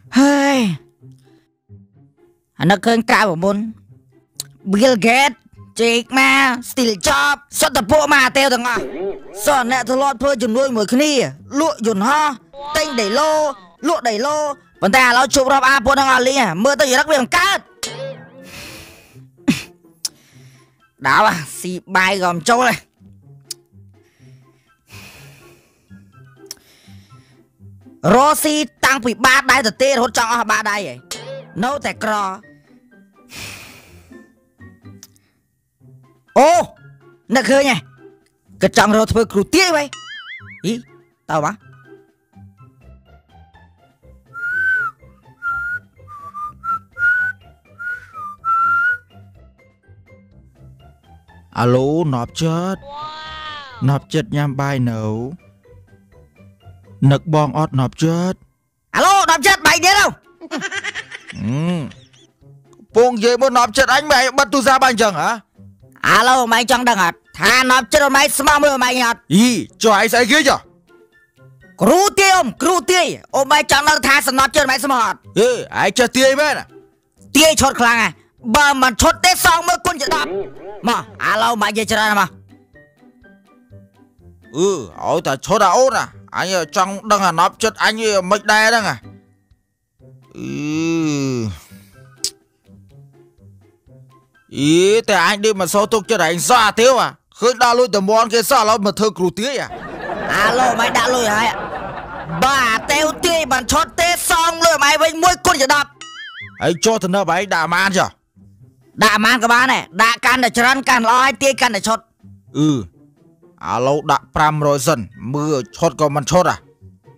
เฮ้ยอันนั้นเคยกล่าวผมบุญบิลเกตจีกมาสตีลจ็อบสตพวกมาเตลต่างอ่ะสอนเนี่ยตลอดเพื่อจุดด้วยมือขี้ลุหยุ่นห่อเต็งไดโลลุไดโลปัญหาเราจูบรับอาพวกทั้งอะไรเนี่ยเมื่อตัวอยู่รักเรียงกัดđảo à xì bài gồm châu này Rossi tăng bị ba đáy thật tê hốt trong ba đáy vậy nấu tại cỏ ô nè khơi nha cái trong rồi thôi cửu tía vậy ý tao bá alo nộp chết nhằm bài nấu nực bong ót nộp chết alo nộp chết mày nhớ đâu buông gì muốn nộp chết anh mày bắt tôi ra bàn chẳng hả alo mày chẳng đằng hả thà nộp chết rồi mày smart mưa mày nhạt ý cho ai sai kia chứ cửu tía ôm mày chẳng đằng thà nộp chết mày smart ê ai chết tía mày nè tía chốt khlang à bà mà chốt tết xong mới quân chết đập mà alo mày về chơi mà ôi ta chốt đã ốt à anh ở trong đang là nộp chết anh như mấy đai đang à ý tại anh đi mà sao tôi cho anh xa thiếu à khơi đa lui từ món cái sao nó mà thơ cửu tía à alo mày đã lui hả bà teo tía mà chốt tết xong rồi mày với mũi quân chết đập ấy cho thằng nào bà ấy đà man chưa đà man các bạn này đà can để chán can lo ai tía can để chốt alo đã pram rồi dần mưa chốt còn mình chốt à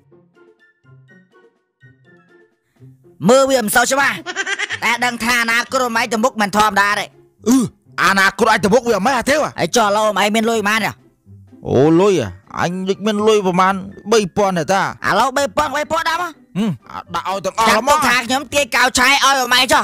mưa viêm sao chứ ba ta đang tha na cô máy từ múc mình thòm đa đấy na cô ai từ múc viêm mấy hả thiếu à ấy cho lâu mày bên lui man nè ồ lui à anh định bên lui vào man bay pon này ta alo bay pon đó mà đã ao từng chắc tôi thạc nhóm tia cao trai ơi mày cho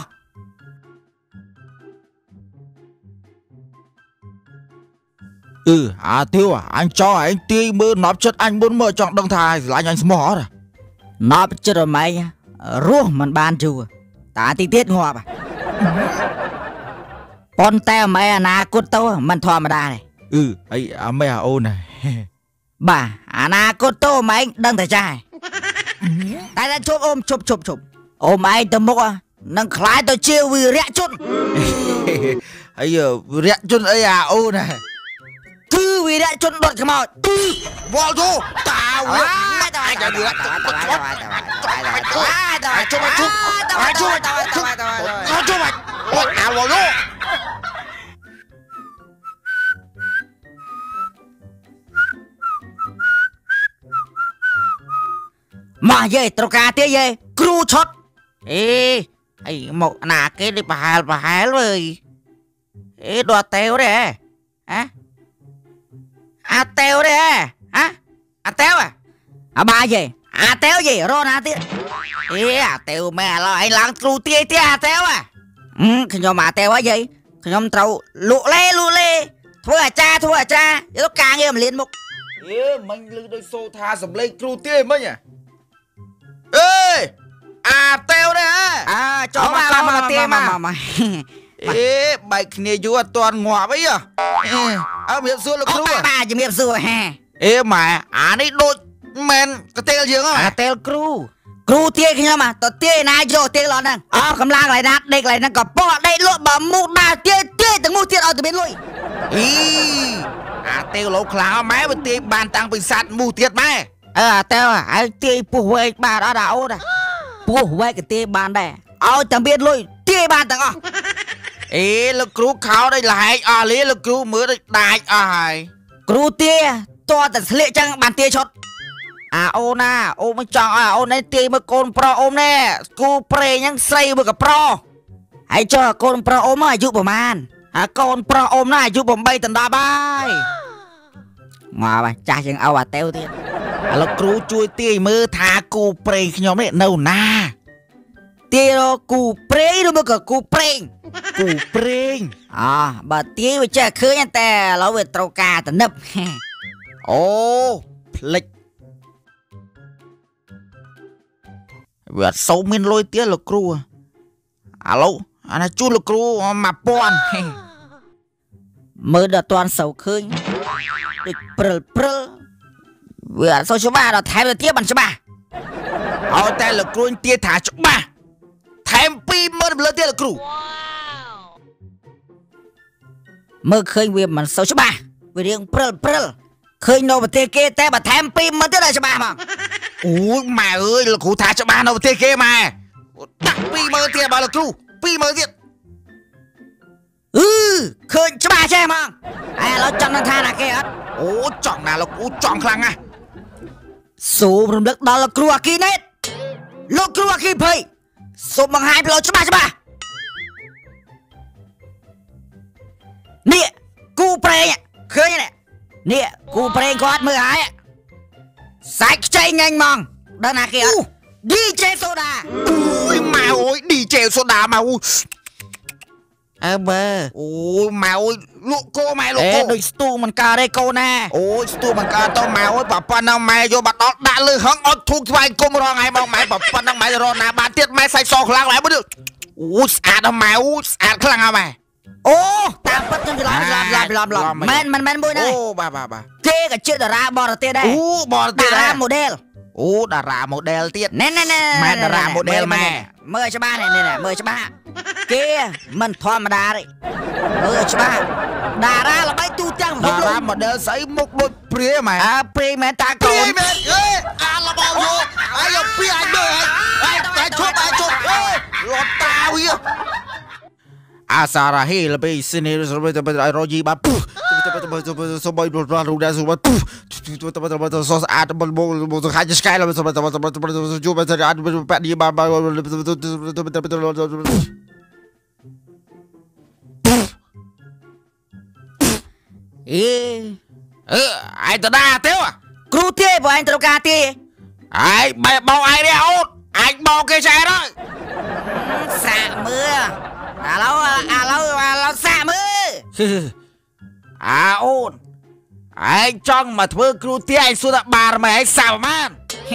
thiếu à anh cho anh tia mưa nộp chất anh muốn mở chọn đồng thai là anh smart à nộp chất rồi mày ruột mình ban chưa ta tí tiết ngọt à con teo mày na cút tao mình thòm mà đa này ấy mày ô này bà na cút tao mày đang thời trai tại đã chụp ôm mày tao mốc à nâng khai tao chiêu vì rẽ chút ấy giờ rẽ chút ấy ô này cứ vì rẽ chút đột cái màu vào vô tao mà về tao cá tía về cru chốt ấy một nà cái đi bà rồi đồ teo đấy hả teo đấy hả teo bà gì teo gì rồi nà tía teo mẹ lo anh lăng cru tía teo khi nhóm teo á gì khi nhóm trâu lụ lê thua à cha nó càng nghe mà liên mục mình lư đôi xô tha sầm lên cru tía mới nhỉ ê teo đấy hả cho mà tía mà bài kia chú toàn ngọa vậy à miệng xưa là cru à bà chỉ miệng xưa ha mà đấy đôi men cái teo gì không teo cru tía khi mà tao tía này cho tía lon nè cầm lang lại nát đây lại nó có bỏ đây luôn bà mụ đà tía từng mụ tía ở từ bên lui teo lẩu khá máy bên tía bàn tăng bình sạt mù tiệt máy teo tía phù huệ bà đã đảo này phù huệ cái tía bàn đây chẳng biết lui tía bàn tặng lực cru kháo đây là hay lý lực cru mới đây đại hay cru tía to tận lệ chăng bàn tía chốt ô na ô mới chọn ô này tía mới con pro ôm nè cô pre nhang xây với cả pro hãy cho con pro ôm nó giúp bẩm man con pro ôm nó giúp bẩm bay tận đa bay ngoài bà cha chừng ao teo tía lực cru chui tía mới thả cô pre nhóm này nâu na tía cô pre rồi mới cả cô pre bà tía với cha khơi nha tè nó về trâu cà tận nấp ô lịch វាអត់សូវមានលុយទៀតលោកគ្រូឥឡូវអាណាជួលលោកគ្រូ1000 មើលដល់អត់ទាន់សូវឃើញដូចព្រិលវាអត់សូវច្បាស់ដល់ថែមទៅទៀតបានច្បាស់ឲ្យតែលោកគ្រូទាយថាច្បាស់ថែម20000លើទៀតលោកគ្រូមើលឃើញវាមិនសូវច្បាស់វារៀងព្រិលឃើញនៅប្រទេសគេតែបើថែម20000ទៀតដល់ច្បាស់ហ្មងអូយម៉ែអើយលោកគ្រូថាច្បាស់នៅប្រទេសគេម៉ែដាក់20000ទៀតបើលោកគ្រូ20000ទៀតឃើញច្បាស់ចេះហ្មងឥឡូវចង់នឹងថាណាគេអត់អូចង់ណាលោកគ្រូចង់ខ្លាំងណាស់សូមរំលឹកដល់លោកគ្រូអាគីណេតលោកគ្រូអាគីភ័យសូមបង្ហាញផ្លូវច្បាស់នេះគូប្រេងឃើញទេនេះគូប្រេងគាត់មើលហើយសាច់ខ្ចីញ៉ាញ់ហ្មងដល់ណាគេអត់ DJ សូដាអូយម៉ែអូយ DJ សូដាម៉ែអូយអើបើអូយម៉ែអូយលក់គោម៉ែលក់គោដូចស្ទូមិនកើតទេកូនណាអូយស្ទូមិនកើតតម៉ែអូយប៉ុណ្ណឹងម៉ែយកបាត់ដល់ដាក់លើហឹងអត់ធូបថ្វាយគុំរងហើយបងម៉ែប៉ុណ្ណឹងម៉ែរកណាបានទៀតម៉ែសាច់សខ្លាំងម៉ែមើលអូយស្អាតដល់ម៉ែអូយស្អាតខ្លាំងហើយម៉ែអូតាមពិតខ្ញុំច្រឡំមិនមួយហ្នឹងអូបាទគេក៏ជាតារាបរទេសដែរអូបរទេសតារាម៉ូដែលអូតារាម៉ូដែលទៀតណែម៉ែតារាម៉ូដែលម៉ែមើលច្បាស់នេះមើលច្បាស់គេមិនធម្មតាទេមើលច្បាស់តារាល្បីទូទាំងតារាម៉ូដែលស្អីមុខដូចព្រាម៉ែព្រាមែនតាកូនមែនអេអាឡបោយោអាយព្រាអាចមើលហើយឈប់អេលត់តាវាអាសារ៉ាហេលបេស៊ីនីរ៉ូជីបាពុសបៃប្រូរូដាសុបពុសូស្អាតបងខាច់ស្កៃលជួបទៅអាត់ប៉ឌីបាឯងតដាទេគ្រូទេបើឯងត្រូវការទេឯងបែបបងឯងនេះអូនឯងបងគេឆ្អែតហើយសាក់មើលឥឡូវសាក់មើលអូនឯងចង់មកធ្វើគ្រូទាឯងសួរថាបារមីឯងសាប់បាន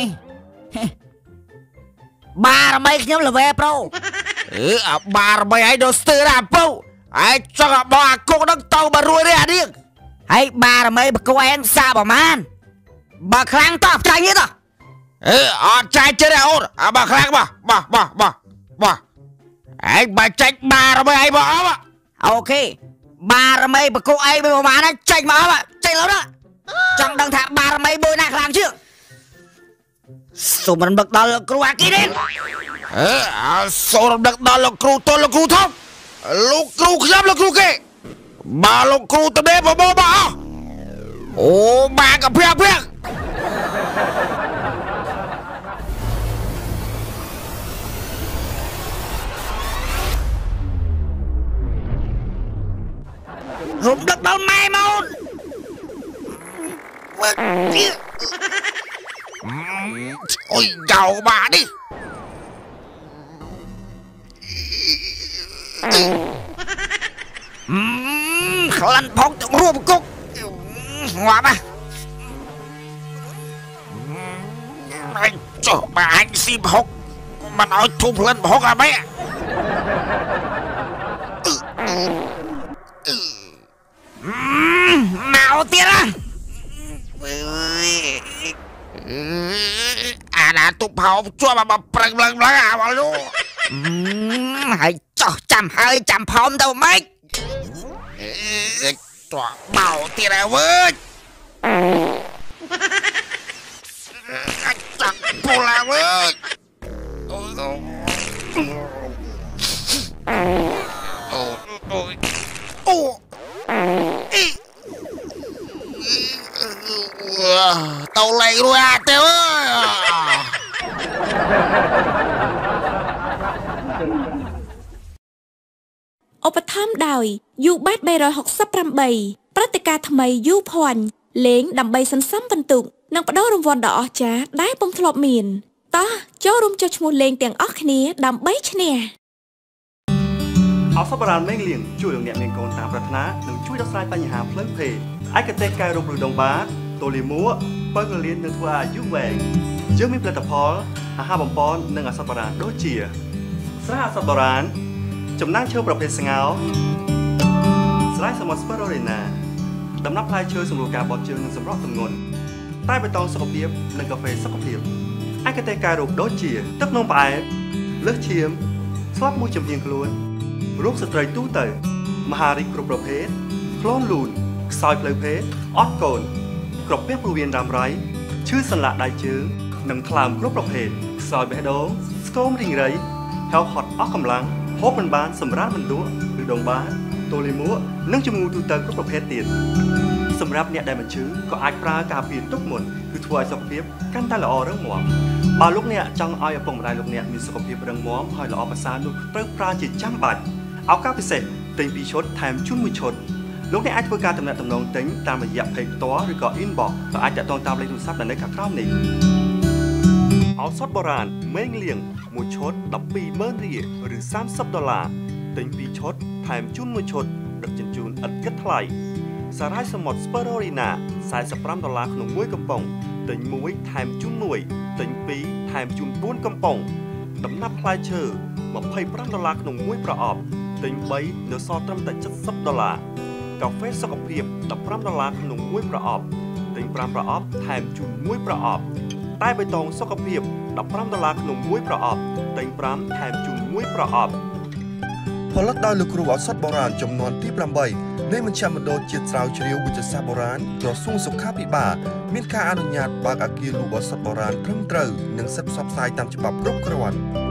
បារមីខ្ញុំល្វែប្រូអាបារមីឯងដល់ស្ទើរអាពៅឯងចង់បងអាគុកនឹងទៅបើរួយទេអានេះហើយបារមីបកឯងសាប់ប្រហែលបើខ្លាំងតោះចាញ់ទេតោះអត់ចាញ់ទេអូនបើខ្លាំងបោះឯងបើចាច់បារមីឯងមកអត់អូខេបារមីបកឯងមិនប្រហែលចាច់មកអត់ចេញឡូវណាចង់ដឹងថាបារមីមួយណាខ្លាំងជាងសូមរំលឹកដល់លោកគ្រូអាគីនេះសូមរំលឹកដល់លោកគ្រូតលោកគ្រូធំលោកគ្រូខ្ញុំលោកគ្រូគេបើលោកគ្រូតដេបបបអស់អូបាកាភ័ករំលឹកដល់ម៉ែមកអូយកោបានេះក្លិនផុកទាំងរួមគុកងាប់អញចុះបើអញស៊ីផុកមិនឲ្យធូបក្លិនផុកអាម៉េមកទៀតអាណាទុបផោជាប់មកប្រឹងឡើងអាវល់ហើយចោះចាំហើយចាំផោមទៅម៉េចតោះបោទៀតហើយវើយអាចចាក់ពុលហើយវើយអូតោលេងរួយអាទេអើយឧបត្ថម្ភដោយ U-Bet 368 ព្រឹត្តិការណ៍ថ្មី U-Point លេងដើម្បីសន្សំពិន្ទុនិងផ្ដល់រង្វាន់ដ៏អស្ចារ្យដែលពុំធ្លាប់មានតោះចូលរួមចុះឈ្មោះលេងទាំងអស់គ្នាដើម្បីឈ្នះអសបរានមេងលៀងជួយលោកអ្នកមានកូនតាមប្រាថ្នានិងជួយដោះស្រាយបញ្ហាផ្លូវភេទឯកទេសកែរោគឬដងបាតូលីមួពឹងលៀននឹងធ្វើអាយុវែងយើងមានផលិតផលអាហារបំពន់និងឱសថបុរាណដូចជាស្រាឱសថបុរាណចំណាំងឈើប្រភេទស្ងោរស្រាយសមុទ្រ Spirulina ដំណាប់ផ្លែឈើសម្រួលការបត់ជើងនិងសម្រស់ទម្ងន់តែបៃតងសុខភាពនិងកាហ្វេសុខភាពឯកទេសកែរូបដូចជាទឹកនំផ្អែមលើសឈាមស្លាប់មួយចំហៀងខ្លួនរោគស្ត្រីទូទៅមហារីកគ្រប់ប្រភេទក្លូនលូនខ្សោយផ្លូវភេទអត់កូនក្រពះពោះវៀនរ៉ាំរ៉ៃឈឺសន្លាក់ដៃជើងនិងថ្លើមគ្រប់ប្រភេទខ្សោយបេះដូងស្គមរីងរៃហៅហត់អស់កម្លាំងហូបមិនបានសម្រាលមិនលក់ឬដងបានទល់លាមកនិងជំងឺទូទៅគ្រប់ប្រភេទទៀតសម្រាប់អ្នកដែលមិនឈឺក៏អាចប្រើការពារទុកមុនគឺធ្វើឲ្យសុខភាពកាន់តែល្អរឹងមាំបើលោកអ្នកចង់ឲ្យឪពុកម្ដាយលោកអ្នកមានសុខភាពរឹងមាំហើយល្អប្រសើរនោះត្រូវប្រើជាចាំបាច់ឱកាសពិសេសទិញ2ឈុតថែមជូន1ឈុតលោកអ្នកអាចធ្វើការទំនាក់ទំនងទិញតាមរយៈ Page ផ្ទាល់ឬក៏ Inbox ក៏អាចតាក់ទងតាមលេខទូរស័ព្ទដែលនៅខាងក្រោមនេះឱសថបុរាណមេងលៀង1ឈុត120,000រៀលឬ$30ទិញ2ឈុតថែមជូន1ឈុតដឹកជញ្ជូនឥតគិតថ្លៃសារាយសមុទ្រ Spirulina $45ក្នុង1កំប៉ុងទិញ1ថែមជូន1ទិញ2ថែមជូន4កំប៉ុងដំណាប់ផ្លែឈើ$25ក្នុង1ប្រអប់ទិញ3នៅសល់ត្រឹមតែ$70កាហ្វេសុខភាព$15ក្នុង1ប្រអប់ទិញ5ប្រអប់ថែមជូន1ប្រអប់តែបៃតងសុខភាព$15ក្នុង1ប្រអប់ទិញ5ថែមជូន1ប្រអប់ផលិតដោយលោកគ្រូឱសថបុរាណចំនួនទី8នៃមជ្ឈមណ្ឌលជាតិស្រាវជ្រាវវិទ្យាសាស្ត្របុរាណក្រសួងសុខាភិបាលមានការអនុញ្ញាតបើកអគារលក់ឱសថបុរាណត្រឹមត្រូវនិងសិទ្ធិផ្សព្វផ្សាយតាមច្បាប់គ្រប់គ្រាន់